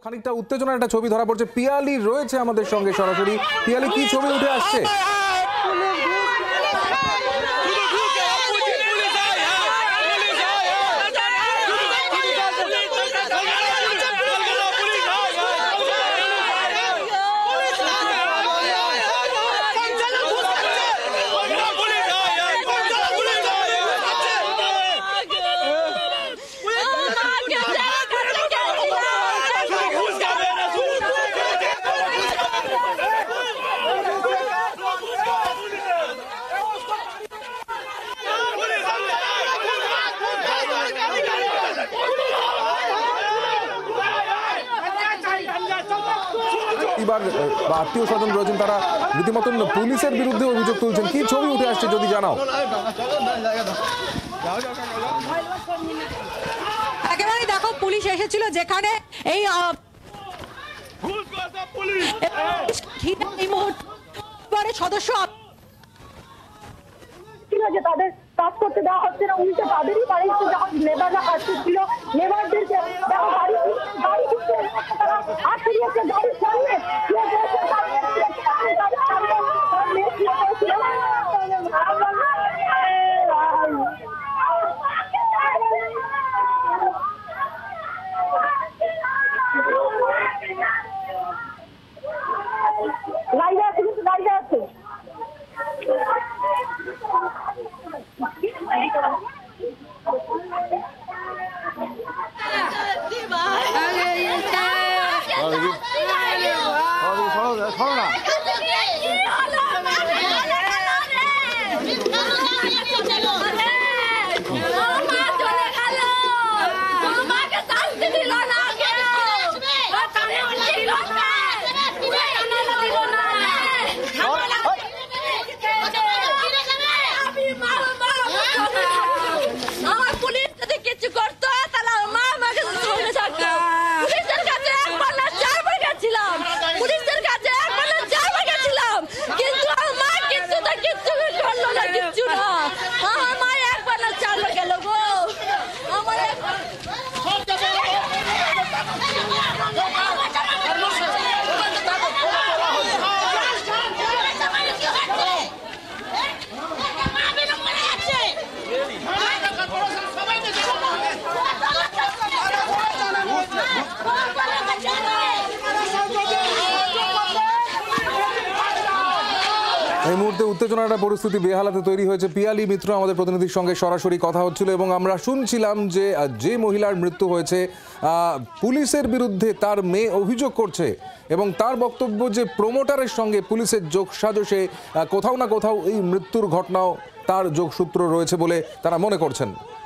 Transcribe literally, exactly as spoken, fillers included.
খানিকটা উত্তেজনার একটা ছবি ধরা পড়ছে। পিয়ালি রয়েছে আমাদের সঙ্গে সরাসরি। পিয়ালি, কি ছবি উঠে আসছে? এবার আত্মীয় স্বজন রয়েছেন, তারা রীতিমতন পুলিশের বিরুদ্ধে অভিযোগ তুলছেন। কি ছবি উঠে আসছে যদি জানাও। একেবারে দেখো, পুলিশ এসেছিল যেখানে এই সদস্য যে তাদের কাজ করতে দেওয়া হচ্ছে না, উল্টে তাদেরই বাড়িতে যখন লেবাররা কাজ করছিল, লেবারদেরকে দেখো গাড়ি গাড়ি তারা আটকে দিয়েছে, গাড়ি সামনে লাইভে আছে, কিন্তু লাইভে আছে। এই মুহূর্তে উত্তেজনার একটা পরিস্থিতি বেহালাতে তৈরি হয়েছে। পিয়ালি মিত্র আমাদের প্রতিনিধির সঙ্গে সরাসরি কথা হচ্ছিল এবং আমরা শুনছিলাম যে যে মহিলার মৃত্যু হয়েছে পুলিশের বিরুদ্ধে তার মেয়ে অভিযোগ করছে এবং তার বক্তব্য যে প্রমোটারের সঙ্গে পুলিশের যোগসাজশে কোথাও না কোথাও এই মৃত্যুর ঘটনাও তার যোগসূত্র রয়েছে বলে তারা মনে করছেন।